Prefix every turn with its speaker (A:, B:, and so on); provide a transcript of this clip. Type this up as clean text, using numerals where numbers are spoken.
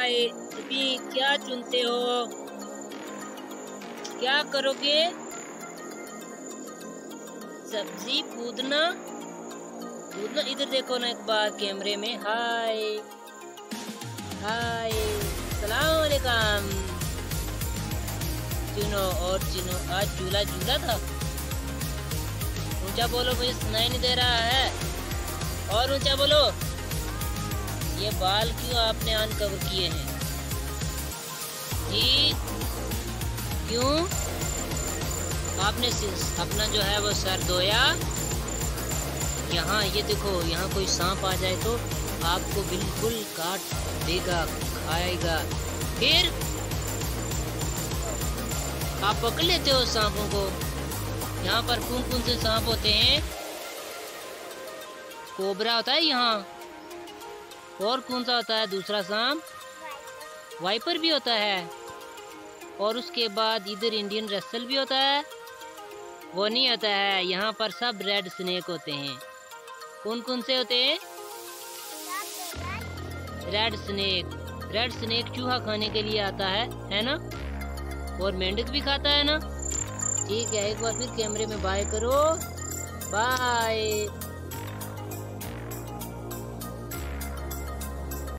A: हाय, अभी क्या चुनते हो? क्या करोगे? सब्जी कूदना? कूदना? इधर देखो ना एक बार कैमरे में। हाय हाय, सलाम वालेकुम। चुनो और चुनो। आज झूला झूला था। ऊंचा बोलो, मुझे सुनाई नहीं दे रहा है। और ऊंचा बोलो। ये बाल क्यों आपने अनकवर किए हैं जी? क्यों आपने अपना जो है वो सर धोया? यहाँ ये देखो, यहाँ कोई सांप आ जाए तो आपको बिल्कुल काट देगा, खाएगा। फिर आप पकड़ लेते हो सांपों को। यहाँ पर कौन कौन से सांप होते हैं? कोबरा होता है यहाँ। और कौन सा होता है दूसरा सांप? वाइपर भी होता है। और उसके बाद इधर इंडियन रसल भी होता है। वो नहीं होता है, यहाँ पर सब रेड स्नेक होते हैं। कौन कौन से होते हैं? Red snake. रेड स्नेक चूहा खाने के लिए आता है ना? और मेंढक भी खाता है ना? ठीक है, एक बार फिर कैमरे में बाय करो। बाय।